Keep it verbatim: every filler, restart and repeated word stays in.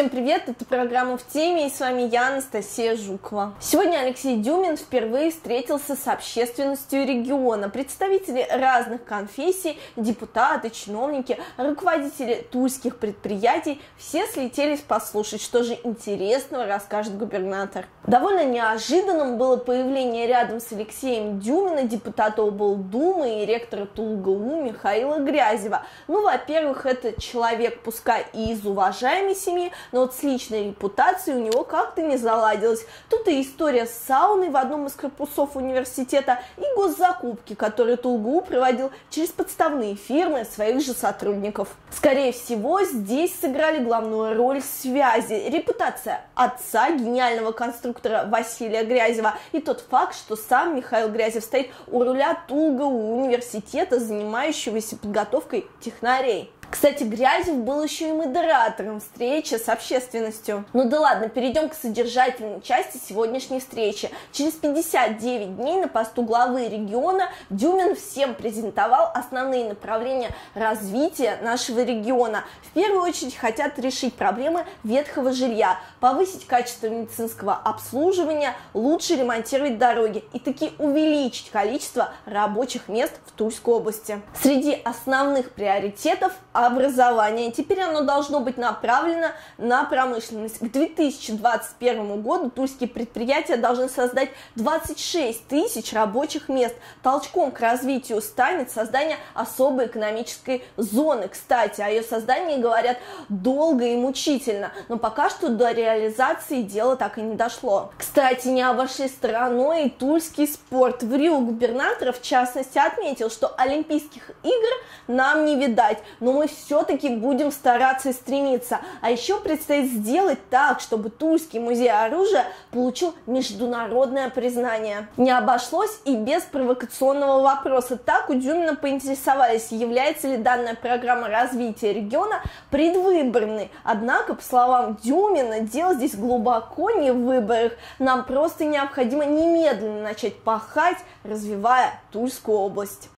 Всем привет, это программа «В теме» и с вами я, Анастасия Жукова. Сегодня Алексей Дюмин впервые встретился с общественностью региона. Представители разных конфессий, депутаты, чиновники, руководители тульских предприятий – все слетелись послушать, что же интересного расскажет губернатор. Довольно неожиданным было появление рядом с Алексеем Дюмина депутата облдумы и ректора ТулГУ Михаила Грязева. Ну, во-первых, это человек, пускай и из уважаемой семьи, но вот с личной репутацией у него как-то не заладилось. Тут и история с сауной в одном из корпусов университета, и госзакупки, которые ТулГУ проводил через подставные фирмы своих же сотрудников. Скорее всего, здесь сыграли главную роль связи, репутация отца, гениального конструктора Василия Грязева, и тот факт, что сам Михаил Грязев стоит у руля ТулГУ университета, занимающегося подготовкой технарей. Кстати, Грязев был еще и модератором встречи с общественностью. Ну да ладно, перейдем к содержательной части сегодняшней встречи. Через пятьдесят девять дней на посту главы региона Дюмин всем презентовал основные направления развития нашего региона. В первую очередь хотят решить проблемы ветхого жилья, повысить качество медицинского обслуживания, лучше ремонтировать дороги и таки увеличить количество рабочих мест в Тульской области. Среди основных приоритетов – образование. Теперь оно должно быть направлено на промышленность. К две тысячи двадцать первому году тульские предприятия должны создать двадцать шесть тысяч рабочих мест. Толчком к развитию станет создание особой экономической зоны. Кстати, о ее создании говорят долго и мучительно, но пока что до реализации дело так и не дошло. Кстати, не обошли стороной и тульский спорт. В Рио губернатор, в частности, отметил, что Олимпийских игр нам не видать, но мы все-таки будем стараться и стремиться. А еще предстоит сделать так, чтобы Тульский музей оружия получил международное признание. Не обошлось и без провокационного вопроса. Так у Дюмина поинтересовались, является ли данная программа развития региона предвыборной. Однако, по словам Дюмина, дело здесь глубоко не в выборах. Нам просто необходимо немедленно начать пахать, развивая Тульскую область.